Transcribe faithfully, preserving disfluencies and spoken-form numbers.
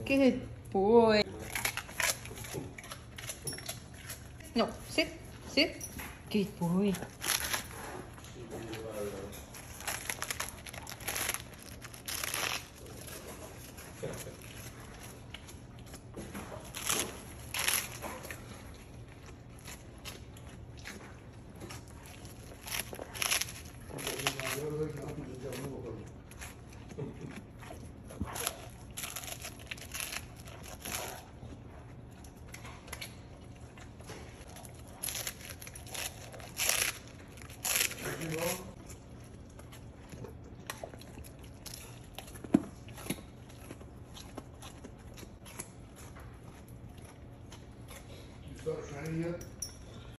Good boy. No, sit, sit. Good boy. Yavaş yavaş yapınca canına bakalım.